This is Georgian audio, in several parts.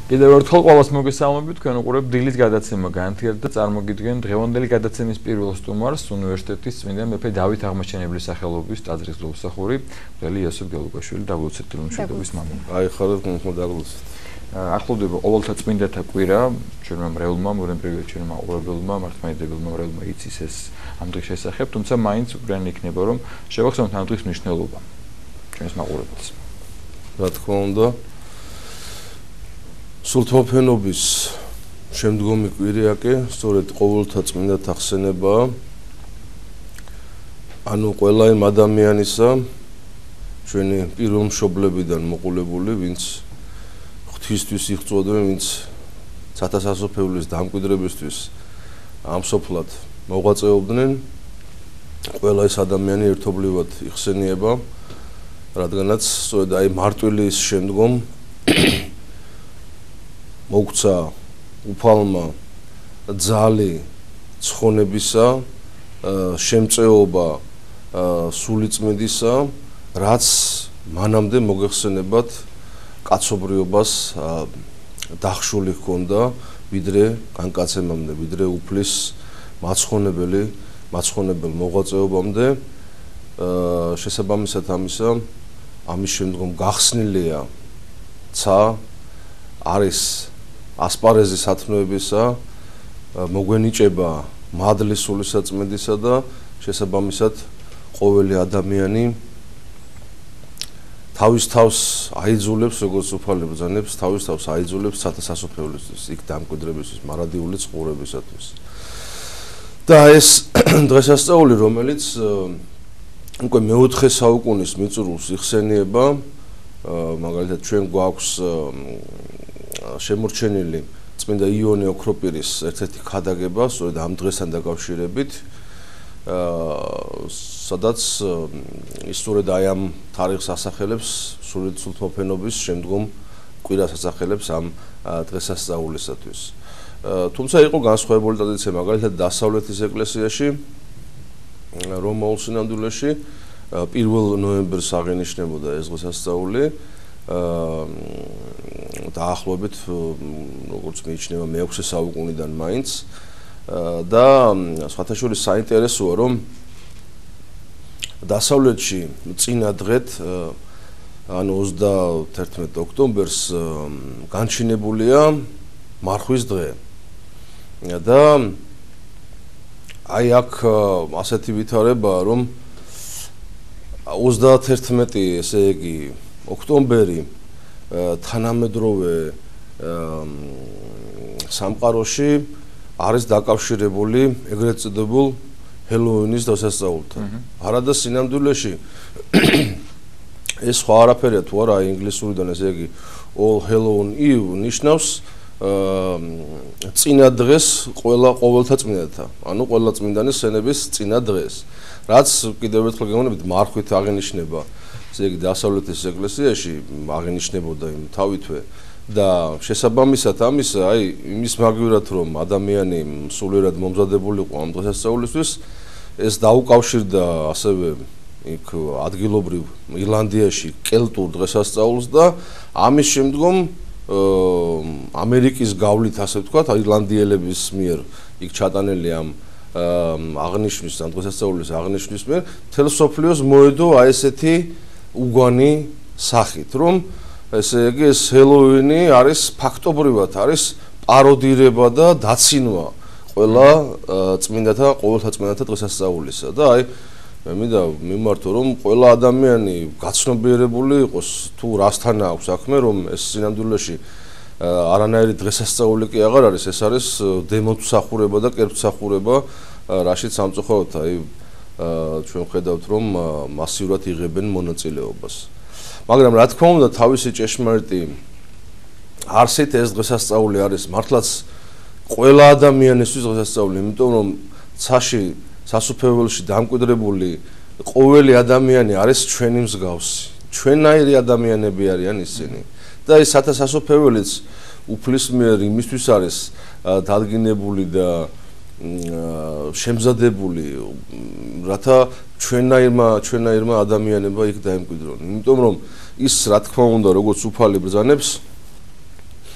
კიდევ ერთხელ ყველას მოგესალმებით, თქვენ უყურებთ დილის გადაცემა განთიად და წარმოგიდგენ დღევანდელი გადაცემის პირველ სტუმარს უნივერსიტეტის წმიდა მეფე დავით აღმაშენებლის სახელობის ტაძრის მღვდელმსახური იოსებ გეუკაშვილი დაგლოცეთ მშვიდობის მამა. აი ხარეთ მომხდაგლოცეთ. ახლოვდება ყოველთა წმიდათა კვირა, ჩვენმა მრევლმა, მოდემპრივად ჩვენმა მაყურებელმა, მართლმადიდებელმა მრევლმა იცის ეს ამ დღის შესახებ, თუმცა მაინც უკრაინი იქნება რომ შევახსენოთ ამ დღის მნიშვნელობა ჩვენს მაყურებელს. რა თქმა უნდა სულთმოფენობის შემდგომი კვირიაკი სწორედ ყოველთა წმიდათა ხსენებაა. ანუ ყველა იმ ადამიანისა ჩვენი პირვამშობლებიდან მოყოლებული, ვინც ღვთისთვის იღწვოდნენ, ვინც ცათასასოფეულის დამკვიდრებისთვის ამ სოფლად მოღვაწეობდნენ, ყველა ეს ადამიანი ერთობლივად იხსენიება, რადგანაც სწორედ აი მარტვილის შემდგომ მოგცა უფალმა ძალი ცხონებისა, შემწეობა სულიწმიდისა, რაც მანამდე მოგეხსენებათ კაცობრიობას დახშული ჰქონდა ვიდრე განკაცემამდე, ვიდრე უფლის მაცხონებელ მოღვაწეობამდე. შესაბამისად ამისა, ამის შემდგომ გახსნილია ცა არის ასპარეზის ათნოებისა, მოგვენიჭება მადლის სულისაწმიდისა და შესაბამისად ყოველი ადამიანი თავის თავს აიძულებს, როგორც უფალი ბრძანებს, თავის თავს აიძულებს ცათასასოფეულისთვის, იქ დამკვიდრებისთვის, მარადიული ცხოვრებისათვის. და ეს დღესასწაული, რომელიც უკვე მეოთხე საუკუნის მიწურულს იხსენიება, მაგალითად ჩვენ გვაქვს შემორჩენილი წმინდა იონე ოქროპირის ერთ-ერთი ქადაგება, სწორედ ამ დღესთან დაკავშირებით, სადაც ის სწორედ აი ამ თარიღს ასახელებს, სულთმოფენობის შემდგომ კვირას ასახელებს ამ დღესასწაულისათვის. თუმცა იყო განსხვავებული ტრადიცია, მაგალითად დასავლეთის ეკლესიაში, რომაულ სინამდვილეში 1 ნოემბერს აღენიშნებოდა ეს დღესასწაული, დაახლოებით როგორც მიიჩნევა მე-6 საუკუნიდან მაინც და სხვათა შორის საინტერესოა რომ დასავლეთში წინა დღეთ ანუ 31 ოქტომბერს განჩინებულია მარხვის დღე და აი აქ ასეთი ვითარებაა რომ 31 ესე იგი ოქტომბერი თანამედროვე სამყაროში არის დაკავშირებული ეგრეთ წოდებულ ჰელოუინის დღესასწაულთან. არადა სინამდვილეში ეს სხვა არაფერია თუ არა ინგლისურიდან ესე იგი all Halloween Eve ნიშნავს წინა დღეს ყოველთა წმიდათა, ანუ ყველა წმინდანის სენების წინა დღეს, რაც კიდევ ერთხელ გეუბნებით მარხვით აღენიშნება ესე იგი დასავლეთის ეკლესიაში აღენიშნებოდა იმ თავითვე და შესაბამისად ამისა აი იმის მაგივრად რომ ადამიანი სულიერად მომზადებულიყო ამ დღესასწაულისთვის ეს დაუკავშირდა ასევე იქ ადგილობრივ ირლანდიაში კელტურ დღესასწაულს და ამის შემდგომ ამერიკის გავლით ასე ვთქვათ ირლანდიელების მიერ იქ ჩატანილი ამ აღნიშვნის ამ დღესასწაულის აღნიშვნის მიერ მთელ მსოფლიოს მოედო აი ესეთი უგვანი სახით რომ ესე იგი ეს ჰელოუინი არის ფაქტობრივად არის პაროდირება და დაცინვა ყველა წმინდათა ყოველთა წმინდათა დღესასწაულისა და აი მე მინდა მიმართო რომ ყველა ადამიანი გაცნობიერებული იყოს თუ რასთან აქვს საქმე რომ ეს სინამდვილეში არანაირი დღესასწაული კი აღარ არის ეს არის დემომსახურება და კერპმსახურება რაშიც სამწუხაროდ აი ჩვენ ხედავთ რომ მასიურად იღებენ მონაწილეობას მაგრამ რა თქმა უნდა თავისი ჭეშმარიტი არსით ეს დღესასწაული არის მართლაც ყველა ადამიანისთვის დღესასწაული იმიტომ რომ ცაში სასუფეველში დამკვიდრებული ყოველი ადამიანი არის ჩვენი მსგავსი ჩვენაირი ადამიანები არიან ისინი და ეს სასუფეველიც უფლის მიერ იმისთვის არის დადგინებული და შემზადებული რათა ჩვენაირმა ადამიანებმა იქ დაემკვიდრონ იმიტომ რომ ის რა თქმა უნდა როგორც უფალი ბრძანებს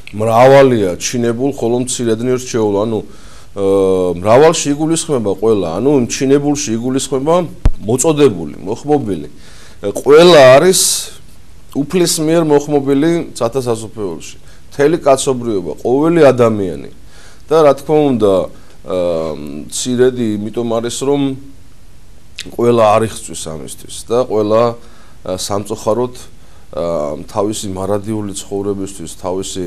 მრავალია ჩინებულ, ხოლო მცირედნი რჩეულ, ანუ მრავალში იგულისხმება ყველა, ანუ ჩინებულში იგულისხმება მოწოდებული, მოხმობილი. ყველა არის უფლის მიერ მოხმობილი ცათა სასופეულში. მთელი კაცობრიობა, ყოველი ადამიანი და რა თქმა უნდა, მცირედი იმიტომ არის რომ ყველა არ იხსვის ამისთვის და ყველა სამწუხაროდ თავისი მარადიული ცხოვრებისთვის, თავისი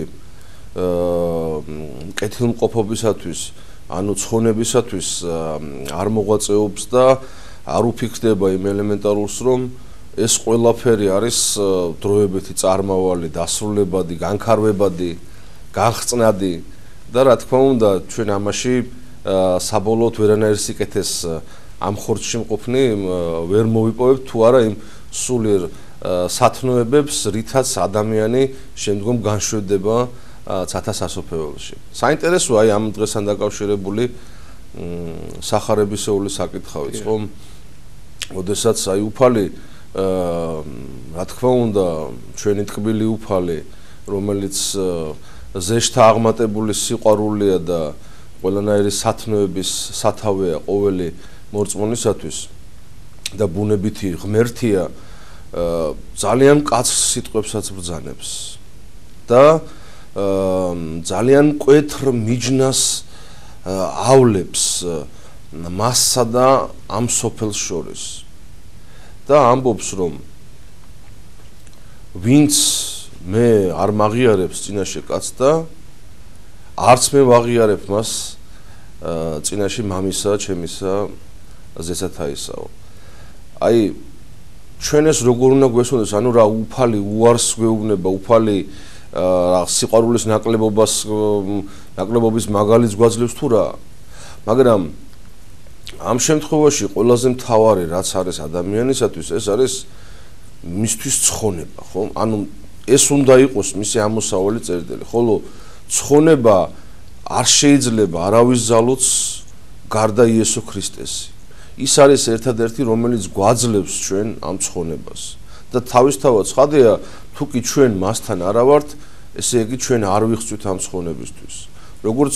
კეთილმყოფობისათვის, ანუ ცხონებისათვის არ მოღვაწეობს და არ უფიქრდება იმ ელემენტარულს, რომ ეს ყველაფერი არის დროებითი წარმავალი, დასრულებადი, განქარვებადი, განხრწნადი და რა თქმა უნდა, ჩვენ ამაში საბოლოოდ ვერანაირ სიკეთეს ამ ხორცში მყოფნი ვერ მოვიპოვებთ თუ არა იმ სულიერ სათნოებებს, რითაც ადამიანი შემდგომ განშვედება ცათა სასופეულში. საინტერესოა აი ამ დღესთან დაკავშირებული სახარებისეული საკითხავიც, ხო? ოდესაც აი უფალი რა თქმა უნდა, ჩვენი ტკბილი უფალი, რომელიც ზეშთა აღმატებული სიყვარულია და ყველანაირი სათნოების სათავეა ყოველი მორწმუნისათვის და ბუნებითი ღმერთია, ძალიან მკაცრ სიტყვებსაც ბრძანებს და ძალიან მკვეთრ მიჯნას ავლებს მასსა და ამ სოფელს შორის და ამბობს რომ ვინც მე არ მაღიარებს წინაშე კაცს და არც მე ვაღიარებ მას წინაშე მამისა, ჩემისა, ზესათაისაო. აი ჩვენ ეს როგორ უნდა გვესვენოს, ანუ რა უფალი უარს გვეუბნება, უფალი სიყვარულის ნაკლებობის მაგალითს გვაძლევს თუ რა. მაგრამ ამ შემთხვევაში ყველაზე მთავარი რაც არის ადამიანისათვის, ეს არის მისთვის ცხონება, ხო? ანუ ეს უნდა იყოს მისი ამოსავალი წერტილი, ხოლო ცხონება არ შეიძლება არავის ზალოც გარდა იესო ქრისტესი. ის არის ერთადერთი, რომელიც გვაძლევს ჩვენ ამ ცხონებას. და თავისთავად ცხადია, თუ კი ჩვენ მასთან არა ვართ, ესე იგი ჩვენ არ ვიხსვით ამ ცხონებისთვის. როგორც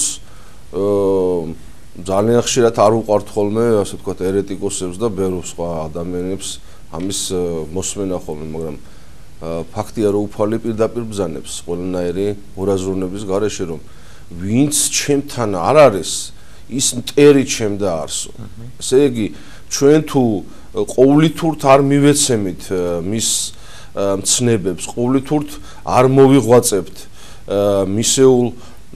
ძალიან ხშირად არ უყვართ ხოლმე, ასე ვთქვათ, ერეტიკოსებს და ბევრ სხვა ადამიანებს ამის მოსმენა ხოლმე, მაგრამ ფაქტია, რომ უფალი პირდაპირ ბრძანებს ყველანაირი ორაზროვნების გარეშე, რომ ვინც ჩემთან არ არის, ის მტერი ჩემ დაარსო. ესე იგი, ჩვენ თუ ყოვლითურთ არ მივეცემით მის მცნებებს, ყოვლითურთ არ მოვიღვაწებთ მისეულ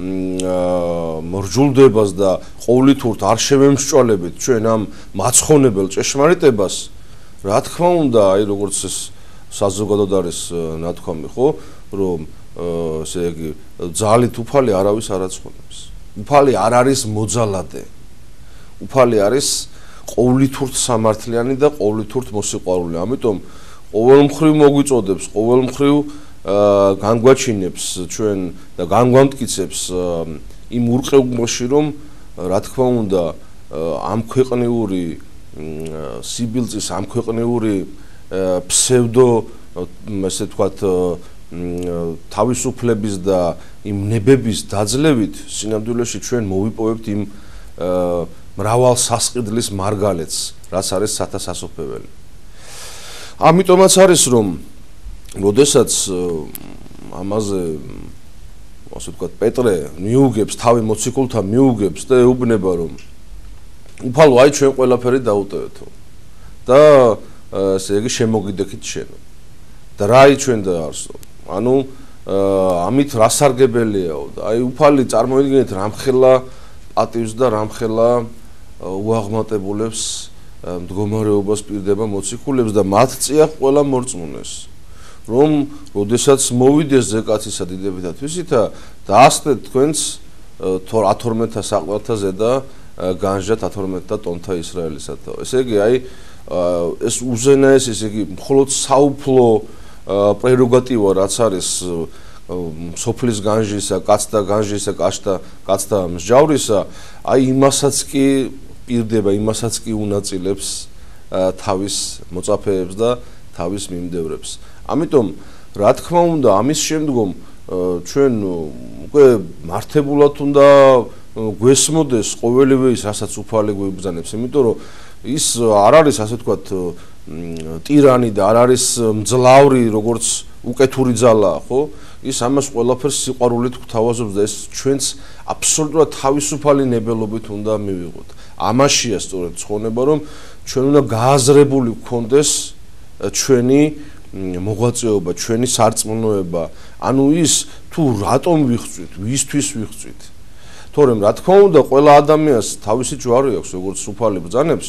მორჯულდებას და ყოვლითურთ არ შევემსჭვალებით ჩვენ ამ მაცხონებელ ჭეშმარიტებას, რა თქმა უნდა, აი როგორც ეს საზოგადოდ არის ნათქვამი, ხო, რომ ესე იგი ძალით უფალი არავის არ აცხონებს. უფალი არ არის მოძალადე. უფალი არის ყოვლითურთ სამართლიანი და ყოვლითურთ მოსიყვარული. ამიტომ ყოველ მხრივ მოგვიწოდებს, ყოველ მხრივ განგვაჩინებს ჩვენ და განგვამტკიცებს იმ ურყევში, რომ რა თქმა უნდა ამ ქვეყნიური სიბილწის, ამ ქვეყნიური ფსევდო, ესე ვთქვათ, თავისუფლების და იმ ნებების დაძლევით სინამდვილეში ჩვენ მოვიპოვებთ იმ მრავალ სასყიდლის მარგალეთს, რაც არის ცათა სასופველი. ამიტომაც არის რომ როდესაც ამაზე ასე ვთქვათ პეტრე მიუგებს, თავი მოციქულთან მიუგებს და ეუბნება რომ უფალო, აი ჩვენ ყველაფერი დაუტევეთო და ესე იგი შემოგიდექით შენო და რა აი ჩვენ დაარსო. ანუ ამით რა სარგებელიაო და აი უფალი წარმოიდგინეთ რამხელა პატივს და რამხელა უაღმატებულებს მდგომარეობას პირდება მოციქულებს და მათ წიაღ ყველა მორწმუნეს, რომ როდესაც მოვიდეს ზეკაცისა დიდებით და თვისითა დაასწრეთ თქვენს 12 საყვალთაზე და განსჯათ 12 ტონთა ისრაელისათა. ესე იგი აი ეს უზენაეს, ესე იგი მხოლოდ საუფლო პრეროგატივა რაც არის სოფლის განსჯისა, კაცთა განსჯისა, კაცთა მსჯავრისა, აი იმასაც კი პირდება, იმასაც კი უნაწილებს თავის მოწაფეებს და თავის მიმდევრებს. ამიტომ რა თქმა უნდა, ამის შემდგომ ჩვენ უკვე მართებულად უნდა გვესმოდეს ყოველივე ის, რასაც უფალი გვებრძანებს, იმიტომ რომ ის არ არის ასე ვთქვათ ტირანი და არ არის მძლავრი, როგორც უკეთური ძალაა, ხო? ის ამას ყველაფერს სიყვარულით გვთავაზობს და ეს ჩვენც აბსოლუტურად თავისუფალი ნებელობით უნდა მივიღოთ. ამაშია სწორედ ცხონება, რომ ჩვენ უნდა გააზრებული გქონდეს ჩვენი მოღვაწეობა, ჩვენი სარწმუნოება, ანუ ის თუ რატომ ვიხწვით, ვისთვის ვიხწვით. თორემ რა თქმა უნდა, ყველა ადამიანს თავისი ჯვარი აქვს, როგორც უფალი ბრძანებს,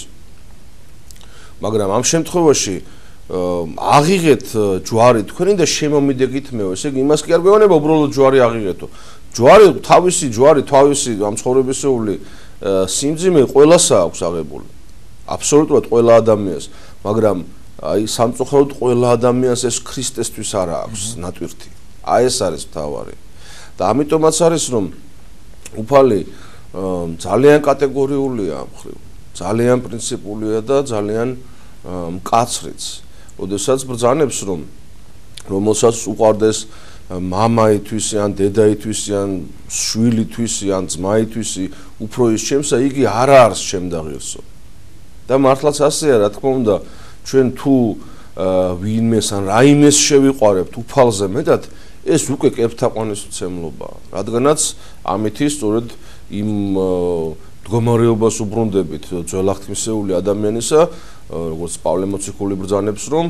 მაგრამ ამ შემთხვევაში აღიღეთ ჯვარი თქვენი და შემომიდეგით მეო. ესე იგი, იმას კი არ გვეუბნება უბრალოდ ჯვარი აღიღეთო. ჯვარი, თავისი ჯვარი, თავისი ამ ცხოვრებისეული სიმძიმე ყველასა აქვს აღებული. აბსოლუტურად ყველა ადამიანს, მაგრამ აი სამწუხაროდ ყველა ადამიანს ეს ქრისტესთვის არ აქვს ნატვირთი. აი ეს არის მთავარი. და ამიტომაც არის რომ უფალი ძალიან კატეგორიულია ამ ხრივ. ძალიან პრინციპულია და ძალიან მკაცრიც. როდესაც ბრძანებს რომ რომელსაც უყვარდეს მამა ითვისი ან დედა ითვისი ან შვილი ითვისი ან ძმა ითვისი უფრო ის ჩემსა იგი არ არის ჩემდა ღირსო. და მართლაც ასეა რა თქმა უნდა ჩვენ თუ ვინმეს ან რაიმეს შევიყვარებთ უფალზე მეტად ეს უკვე კეფთაყვანის მცემლობაა. რადგანაც ამითი სწორედ იმ მდგომარეობას უბრუნდებით ძველაღთმისეული ადამიანისა, როგორც პავლე მოციქული ბრძანებს, რომ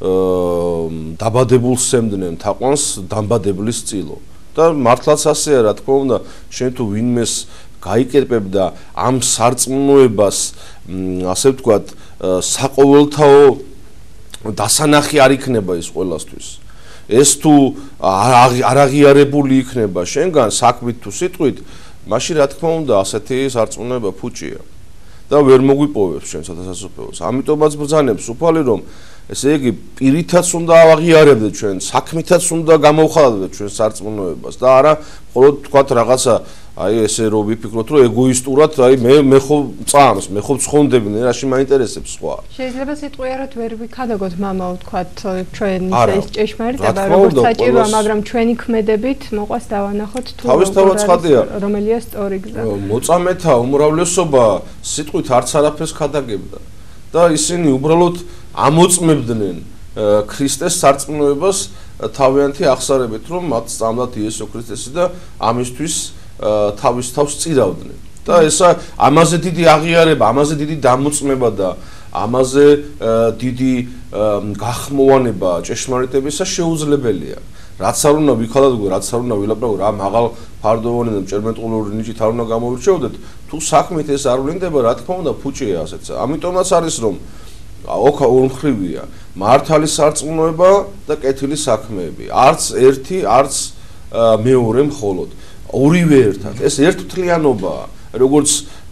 დაბადებულს სემდნენ თაყვანს დამბადებლის წილო. და მართლაც ასეა რა თქმა უნდა, შენ თუ ვინმეს გაიკერპებ და ამ სარწმუნოებას, ასე ვთქვათ, საყოველთაო დასანახი არ იქნება ის ყველასთვის. ეს თუ არ აღიარებული იქნება შენგან საქმით თუ სიტყვით, მაშინ რა თქმა უნდა ასეთი სარწმუნოება ფუჭია და ვერ მოგვიპოვებს ჩვენ სათავსოფლოს. ამიტომაც ბრძანებს უფალი რომ ესე იგი პირითაც უნდა აღიარებდეთ ჩვენ, საქმითაც უნდა გამოვხატოთ ჩვენ სარწმუნოებას და არა მხოლოდ თქვათ რაღაცა აი ესე რომ ვიფიქროთ რომ ეგოისტურად აი მე ხო წამს, მე ხო ცხონდები, რაში მაინტერესებს სხვა. შეიძლება სიტყვიერად ვერ ვიქადაგოთ მამა ვთქვათ ჩვენ ის ჭეშმარიტება როგორც საჭიროა, მაგრამ ჩვენი ქმედებით მოყვას დავანახოთ თუ რომელია სწორი გზა. მოწამეთა უმრავლესობა სიტყვით არც არაფერს ქადაგებდა და ისინი უბრალოდ ამოწმებდნენ ქრისტეს სარწმუნოებას თავიანთი აღსარებით, რომ მათ სწამდათ იესო ქრისტესი და ამისთვის თავის თავს წირავდნენ. და ესა ამაზე დიდი აღიარება, ამაზე დიდი დამოწმება და ამაზე დიდი გახმოვანება ჭეშმარიტებისა შეუძლებელია. რაც არ უნდა ვიხადაგო, რაც არ უნდა ვილაპარაკო, რა მაღალ ფარდოვანი და მჭერმეტყულური ნიჭით არ უნდა გამოვირჩევდეთ, თუ საქმით ეს არ ვლინდება, რა თქმა უნდა ფუჭია ასეც. ამიტომაც არის რომ ორმხრივია მართალი სარწმუნოება და კეთილი საქმეები. არც ერთი, არც მეორე მხოლოდ. ორივე ერთად. ეს ერთთლიანობაა, როგორც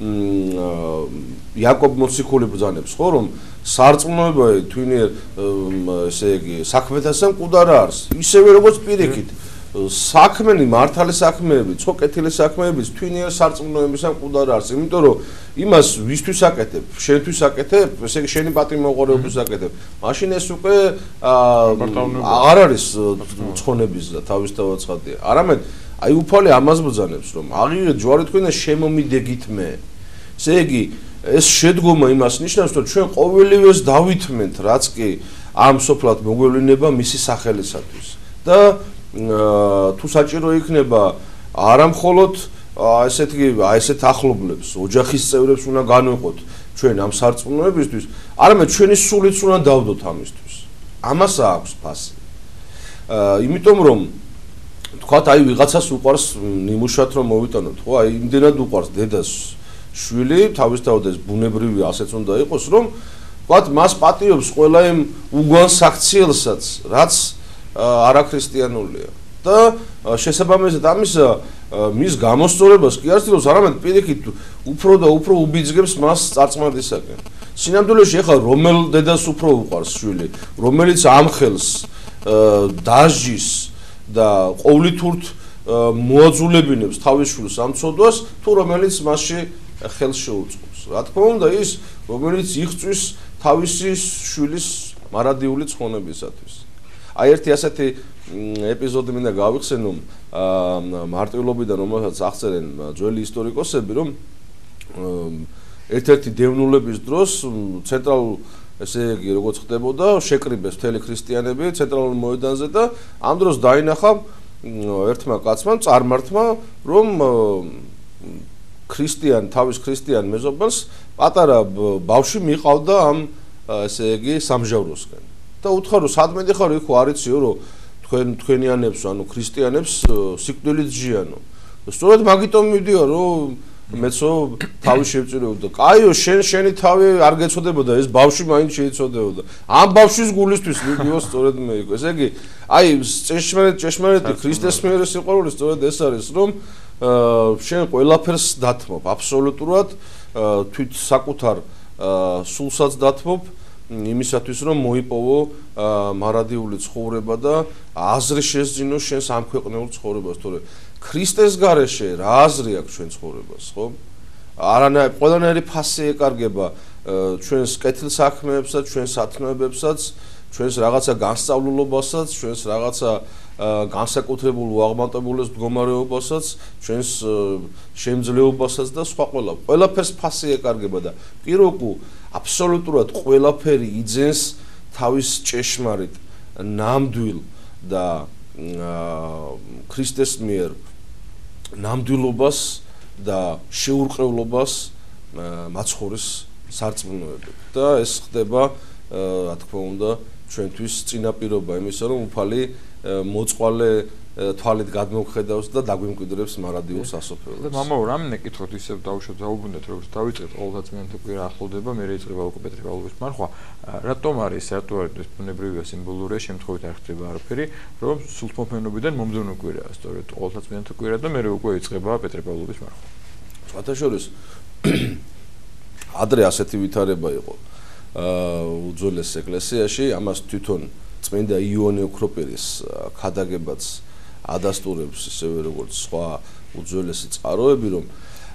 იაკობ მოციქული ბრძანებს, ხო, რომ სარწმუნოება თვინიერ ესე იგი საქმეთასთან მკვდარ არის. ისევე როგორც პირიქით საქმენი მართალი საქმეებიც, ხო, კეთილი საქმეებიც თვინიერ სარწმუნოებისგან მკვდარ არის. იმიტომ რომ იმას ვისთვის აკეთებ, შენთვის აკეთებ, ესე იგი შენი პატიმოყარეობის აკეთებ. მაშინ ეს უკვე აღარ არის ცხონების და თავისთავად ცხადია. არამედ აი უფალი ამას ბრძანებს, რომ აღიღეთ ჯვარი თქვენ და შემომიდეგით მე. ესე იგი ეს შედგომა იმას ნიშნავს, რომ ჩვენ ყოველივეს დავითმენთ, რაც კი ამ სოფლად მოგვევლინება მისი სახელისათვის. და თუ საჭირო იქნება არა მხოლოდ ესეთ ახლობლებს, ოჯახის წევრებს უნდა განვეყოთ ჩვენ ამ სარწმუნოებისთვის, არამედ ჩვენი სულიც უნდა დავდოთ ამისთვის. ამას აქვს ფასი. იმიტომ რომ თქვათ აი ვიღაცას უყვარს ნიმუშად რომ მოვიტანოთ, ხო? აი იმდენად უყვარს დედას შვილი, თავისთავად ეს ბუნებრივი ასეც უნდა იყოს, რომ თქვათ მას პატიობს ყველა იმ უგვან საქციელსაც, რაც არაქრისტიანულია. და შესაბამისად ამისა მის გამოსწორებას კი არ ცდილობს, არამედ პირიქით უფრო და უფრო უბიძგებს მას წარწმადისაკენ. სინამდვილეში ეხლა რომელ დედას უფრო უყვარს შვილი, რომელიც ამხელს დაჟის და ყოვლითურთ მოაძულებინებს თავის შვილს ამცოდვას, თუ რომელიც მასში ხელს შეუწყობს. რა თქმა უნდა ის, რომელიც იღწვის თავისი შვილის მარადიული ცხონებისათვის. აი ერთი ასეთი ეპიზოდი მინდა გავიხსენო მარტვილობიდან, რომელსაც აღწერენ ძველი ისტორიკოსები, რომ ერთ-ერთი დევნულების დროს ცენტრალურ ესე იგი როგორც ხდებოდა, შეკრიბეს მთელი ქრისტიანები ცენტრალურ მოედანზე და ამ დროს დაინახა ერთმა კაცმა, წარმართმა, რომ თავის ქრისტიან მეზობელს პატარა ბავშვი მიყავდა ამ ესე იგი სამჟავროსკენ. და უთხარო, სადმე დიხარო, იქ არიციო, რომ თქვენიანებს, ანუ ქრისტიანებს სიკვდილით ჯიანო. სწორედ მაგიტომ მივდიო, რომ მეცო თავი შევწირებოდა. კაიო, შენი თავი არ გეცოდებოდა, ეს ბავშვი მაინც შეიცოდებოდა. ამ ბავშვის გულისთვის მივდიო სწორედ მე იქ. ესე იგი, აი ჭეშმარიტი ქრისტეს მიერ სიყვარული სწორედ ეს არის, რომ შენ ყველაფერს დათმობ, აბსოლუტურად თვით საკუთარ სულსაც დათმობ იმისათვის, რომ მოიპოვო მარადიული ცხოვრება და აზრი შესძინო შენს ამ ქვეყნეულ ცხოვრებას, თორე ქრისტეს გარეშე რა აზრი აქვს ჩვენ ცხოვრებას, ხო? ყველანაირი ფასი ეკარგება ჩვენს კეთილსაქმეებსაც, ჩვენს სათნოებებსაც, ჩვენს რაღაცა განსწავლულობასაც, ჩვენს რაღაცა განსაკუთრებულ უაღმატებულეს მდგომარეობასაც, ჩვენს შემძლეობასაც და სხვა ყველაფერს ფასი ეკარგება და პიროკუ აბსოლუტურად ყველაფერი იძენს თავის ჭეშმარიტ, ნამდვილ და ქრისტეს მიერ ნამდვილობას და შეურყრევლობას მაცხოვრის სარწმუნოებით. და ეს ხდება, რა თქმა უნდა, ჩვენთვის წინაპირობა იმისა, რომ უფალი მოწყვალე თვალით გადმოგხედავს და დაგვიმკვიდრებს მარადიულ სასოფლოს. მამა, რამე კითხოთ ისევ დავუშვათ, დაუბრუნდეთ, როგორც დავიწყეთ ყოველთა წმინდათა კვირა ახლოვდება, მე რეიწყება უკვე პეტრე-პავლოვის მარხვა. რატომ არის ეს ბუნებრივია, სიმბოლურია, შემთხვევით არ ხდება არაფერი, რომ სულთმოფენობიდან მომდევნო კვირაა, სწორედ ყოველთა წმინდათა კვირა და მე უკვე იწყება პეტრე-პავლოვის მარხვა. სხვათა შორის ადრე ასეთი ვითარება იყო უძველეს ეკლესიაში, ამას თვითონ წმინდა იონი ოქროპირის ქადაგებაც ადასტურებს, ისევე როგორც სხვა უძველესი წყაროები, რომ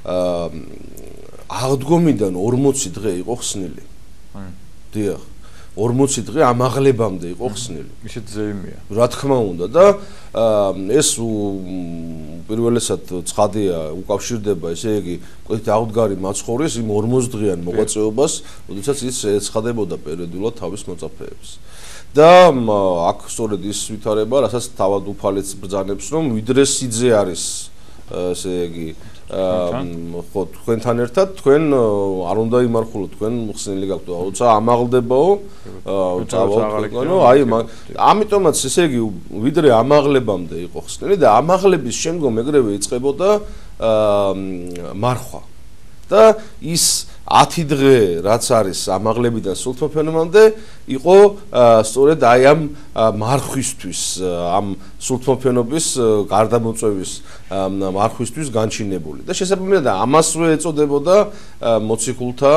აღდგომიდან 40 დღე იყო ხსნილი. დიახ, 40 დღე ამაღლებამდე იყო ხსნილი. ისეთ ზეიმია. რა თქმა უნდა და ეს პირველესად ცხადია უკავშირდება, ესე იგი, კვეთ აღდგარი მაცხოვრის იმ 40 დღიან მოღვაწეობას, როდესაც ის ეცხადებოდა პერიოდულად თავის მოწაფეებს. და აქ სწორედ ის ვითარება, რასაც თავად უფალიც ბრძანებს, რომ ვიდრე სიძე არის, ესე იგი, ხო, თქვენთან ერთად, თქვენ არ უნდა იმარხულოთ, თქვენ ხსნილი გაქვთ, როცა ამაღლდებაო, წავალთ, აი, ამიტომაც ესე იგი, ვიდრე ამაღლებამდე იყო ხსნილი და ამაღლების შემდგომ ეგრევე იწყებოდა მარხვა. და ის 10 დღე რაც არის ამაღლებიდან სულთმოფენობამდე იყო სწორედ აი ამ მარხვისთვის, ამ სულთმოფენობის გარდამოწვევის მარხვისთვის განჩინებული. და შესაბამისად ამასვე ეწოდებოდა მოციქულთა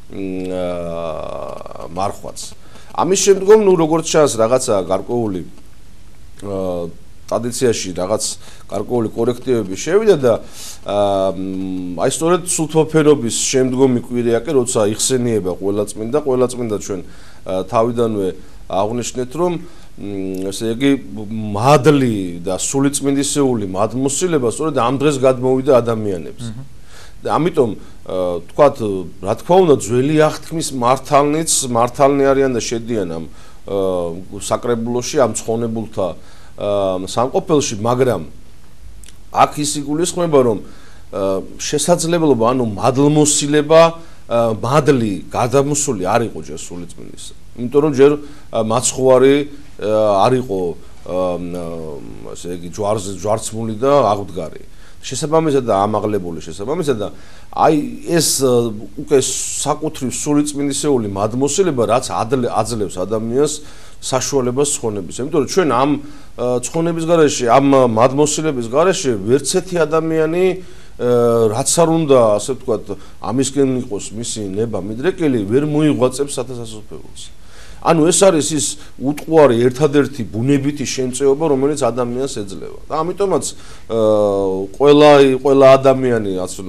მარხვაც. ამის შემდგომ, როგორც ჩანს, რაღაცა გარკვეული ტრადიციაში რაღაც გარკვეული კორექტივები შევიდა და აი სწორედ სულთმოფენობის შემდგომი კვირია კი, როცა იხსენიება ყველა წმინდა ჩვენ თავიდანვე აღვნიშნეთ, რომ ესე იგი მადლი და სულიწმინდისეული მადმოსილება სწორედ ამ დღეს გადმოვიდა ადამიანებს. და ამიტომ თქვათ, რა თქმა უნდა, ძველი აღთქმის მართალნი არიან და შედიან ამ საკრებულოში, ამ ცხონებულთა სამყოფელში, მაგრამ აქ ის იგულისხმება, რომ შესაძლებლობა, ანუ მადლმოსილება, მადლი გადამოსული არ იყო ჯერ სულიწმინდის. იმიტომ რომ ჯერ მაცხოვარი არ იყო ესე იგი ჯვარცმული და აღდგარი. შესაბამისად და ამაღლებული შესაბამისად და აი ეს უკვე საკუთრივ სულიწმინდისეული მადლმოსილება, რაც აძლევს ადამიანს საშუალებას ცხონების. იმიტომ რომ ჩვენ ამ ცხონების გარეშე, ამ მადლმოსილების გარეშე ვერც ერთი ადამიანი რაც არ უნდა, ასე ვთქვათ, ამისკენ იყოს მისი ნება მიდრეკილი, ვერ მოიღვაწებს სათასასოფლოს. ანუ ეს არის ის უტყუარი ერთადერთი ბუნებითი შემწეობა, რომელიც ადამიანს ეძლევა. და ამიტომაც ყველა ადამიანი, ასე რომ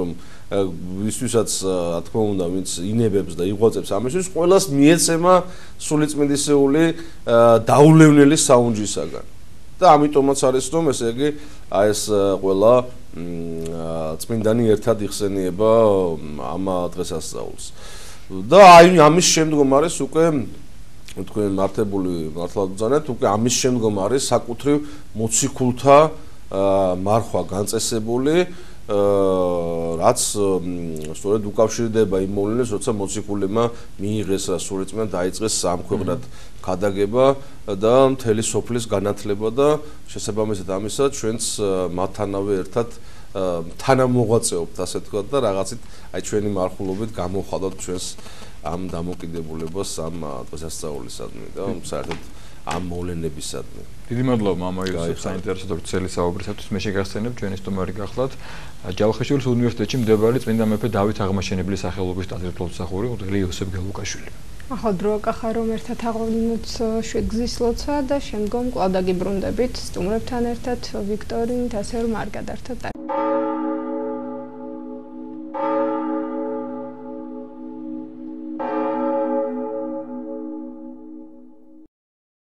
ვისთვისაც რა თქმა უნდა ვინც ინებებს და იღვაწებს ამისთვის ყველას მიეცემა სულიწმიდისეული დაულევნელი საუნჯისაგან და ამიტომაც არის რომ ესე იგი ეს ყველა წმინდანი ერთად იხსენიება ამ დღესასწაულს და აი ამის შემდგომ არის უკვე თქვენ მართებული მართლად უკვე ამის შემდგომ არის საკუთრივ მოციქულთა მარხვა განწესებული რაც სწორედ უკავშირდება იმ მოვლენებს, როცა მოციქულებმა მიიღეს რა სულიწმიდა დაიწყეს სამქვეყნად ქადაგება და მთელი სოფლის განათლება და შესაბამისად ამისა ჩვენც მათთანავე ერთად თანამოღვაწეობთ ასე თქვა და რაღაცით აი ჩვენი მარხულობით გამოვხადოთ ჩვენს ამ დამოკიდებულებას ამ დღესასწაულისადმი და საერთოდ ამ მოვლენებისადმი. დიდი მადლობა მამა იოსებ საინტერესო და ვრცელი საუბრისათვის. მე შეგახსენებ ჩვენი სტუმარი გახლავთ ჯავახიშვილის უნივერსიტეტში მდებარე წმიდა მეფე დავით აღმაშენებლის სახელობის ტაძრის მღვდელმსახური მღვდელი იოსებ გეუკაშვილი. ახალ დრო აკახა რომ ერთად აღვნიშნოთ შვიდგზის ლოცვა და შემდგომ კვლავ დაგიბრუნდებით სტუმრებთან ერთად ვიქტორინით ასე რომ არ გადართოთ.